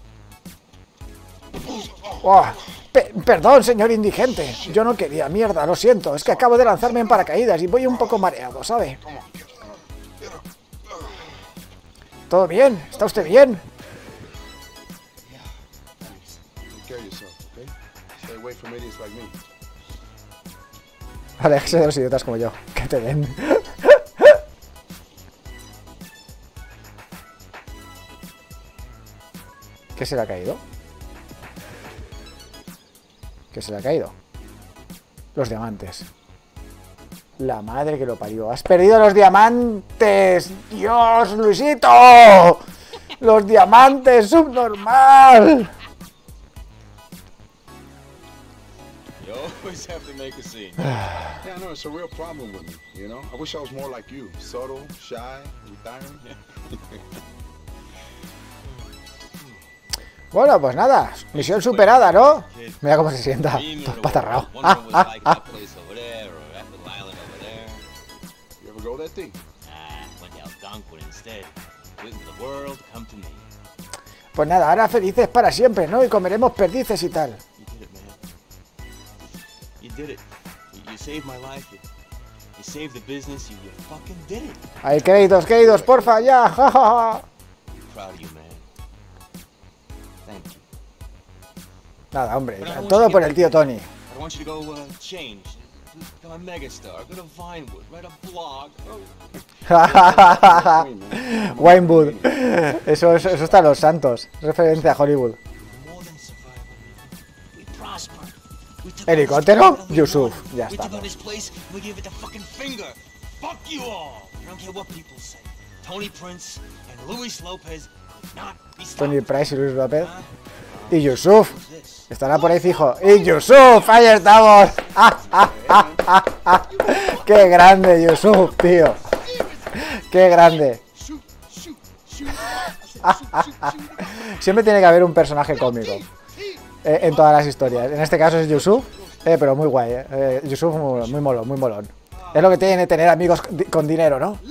Oh, pe perdón, señor indigente. Yo no quería, mierda, lo siento. Es que acabo de lanzarme en paracaídas y voy un poco mareado, ¿sabe? ¿Todo bien? ¿Está usted bien? Aléjese de los idiotas como yo. Que te den. ¿Qué se le ha caído? ¿Qué se le ha caído? Los diamantes. La madre que lo parió. ¡Has perdido los diamantes! ¡Dios, Luisito! ¡Los diamantes! ¡Subnormal! You always have to make a scene. Yeah, no, it's a real problem with me, you know? I wish I was more like you. Subtle, shy, retiring. Bueno, pues nada. Misión superada, ¿no? Mira cómo se sienta. Todo espatarrado. Ah, ah, ah. Go that thing. Pues nada, ahora felices para siempre, ¿no? Y comeremos perdices y tal. Hay créditos, créditos, porfa, ya. Ja, ja, ja. Nada, hombre, todo por el tío Tony. Become a megastar, go to Vinewood, write a blog. Vinewood. Eso, eso, eso está en Los Santos. Referencia a Hollywood. ¿Helicóptero? Yusuf. Ya está. Tony Prince and Luis Lopez not be stopped. Tony Price y Luis López. Y Yusuf. Estará por ahí fijo. ¡Y Yusuf! ¡Ahí estamos! ¡Ah, ah, ah, ah, ah! ¡Qué grande, Yusuf, tío! ¡Qué grande! Siempre tiene que haber un personaje cómico eh, en todas las historias. En este caso es Yusuf, eh, pero muy guay. Eh. Eh, Yusuf muy, muy molón, muy molón. Es lo que tiene tener amigos con dinero, ¿no?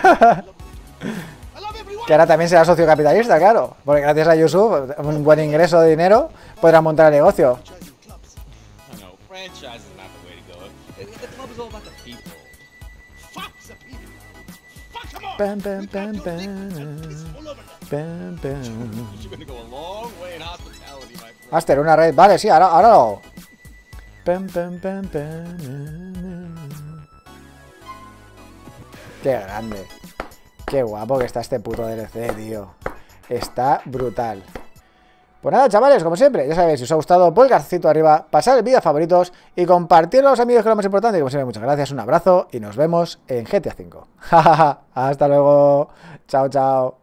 Que ahora también será socio capitalista, claro. Porque gracias a Yusuf, un buen ingreso de dinero, podrá montar el negocio. Pam, pam, pam, pam. Pam, pam. Master, una red. Vale, sí, ahora, ahora lo. Pam, pam, pam, pam. Qué grande. Qué guapo que está este puto D L C, tío. Está brutal. Pues nada, chavales, como siempre, ya sabéis, si os ha gustado, pues garcito arriba, pasar el vídeo a favoritos y compartirlo a los amigos, que es lo más importante. Y como siempre, muchas gracias, un abrazo y nos vemos en G T A cinco. Hasta luego. Chao, chao.